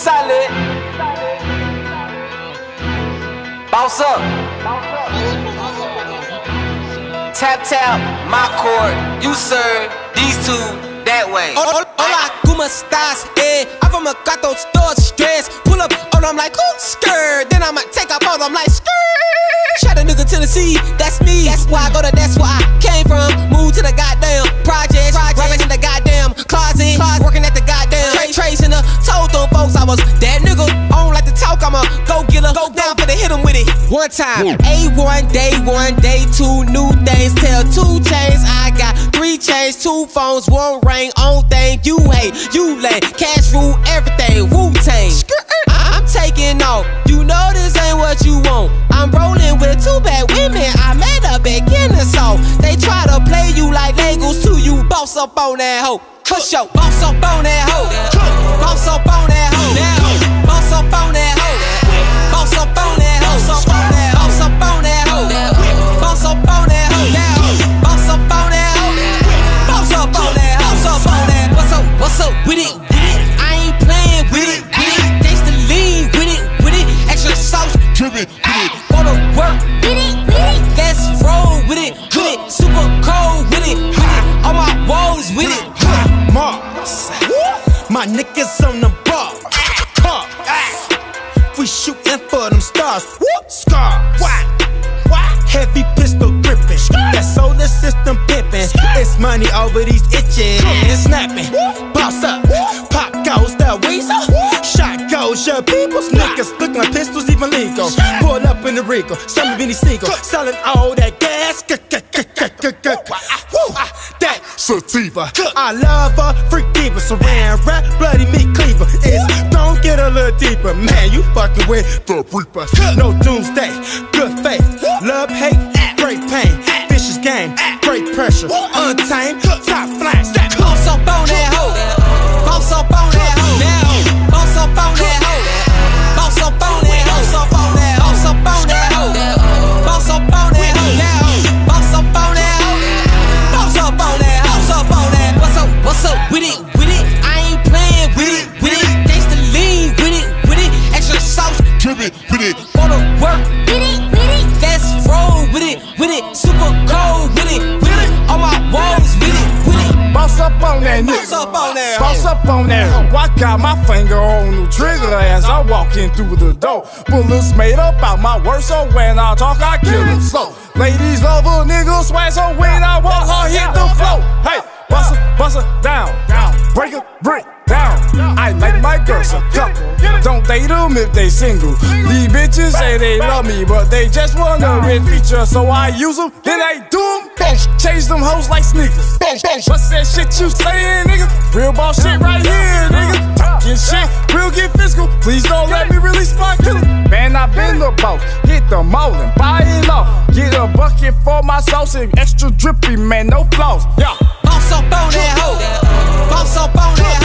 solid. Boss up. Tap tap, my chord. You serve these two that way. Hola, ¿cómo estás? I'm from a gato store stress. Pull up on them like, ooh, skirt. Then I'ma take up on them like, skirt. Shot a nigga Tennessee, that's me. That's why I go to, that's where I came from. Move to the goddamn project. Rapping in the goddamn closet. Working at the goddamn trace in the told them folks I was that nigga. I don't like to talk, I'ma go get her. Go down for the hit him with it. One time, A1, day 1, day 2, new things. Tell 2 chains, I got 3 chains, 2 phones, 1 ring, on thing. You hate, you lame, cash rule, everything, Wu-Tang. I'm taking off, you know this ain't what you want. I'm rolling with 2 bad women, I made a beginner song. They try to play you like Legos too, you boss up on that hoe. Push yo, boss up on that hoe. Boss up on that hoe. Boss up on that hoe. Boss up on that hoe. Boss up on that hoe. Boss up on that hoe. Boss up on that hoe. Boss up on that hoe. Boss up on that hoe. Boss up on that. What's up with it? I ain't playing with it. Gangsta lean with it. Extra sauce, drippin', go to work with it. Let's roll with it. Super cold with it. On my walls with it. Mars, my niggas on the bar. We shootin' for them stars. Scars. Heavy pistol gripping. That solar system pimpin'. It's money over these itches. Snapping. Boss up. Pop goes the weasel. Shot goes your people's niggas. Look like pistols even legal. Pull up in the Rico. Some Benny Siegel. Selling all that gas. That sativa. I love her. Freak diva. Saran wrap. Bloody meat cleaver. It's don't get a little deeper. Man, you fucking with the reaper. No doomsday. Good faith. Love, hate, great pain, vicious game, great pressure, untamed, top flash. Boss up on that hoe. Boss up on that hoe. Boss up on that hoe. Boss up on that hoe. Boss up on that hoe. Boss up on that hoe. Boss up on that hoe. Boss up on that hoe. Boss up on that hoe. Boss up on that. What's up with it? I ain't playing with it. Gangsta lean with it. Extra sauce, Drippin' with it. go to work with it. Let's roll with it. Super cold with it. On my walls with it. Boss up on that nigga. Boss up on that. Boss up on that. I got my finger on the trigger as I walk in through the door. Bullets made up out my words, so when I talk, I kill them slow. Ladies love a nigga swag, so when I walk, I hit the flow. Hey, bust her down. Break it down. I like my girls a couple. Don't date them if they single. These bitches say they love me, but they just want a red feature, so I use them, then I do them. Change them hoes like sneakers. What's that shit you saying, nigga? Real ball shit right here, nigga. Talking shit, real get physical. Please don't let me release my killer. Man, I been the boss. Hit the mall and buy it all. Get a bucket for my sauce and extra drippy, man, no flaws. Yeah. Boss up on that hoe. Boss up on that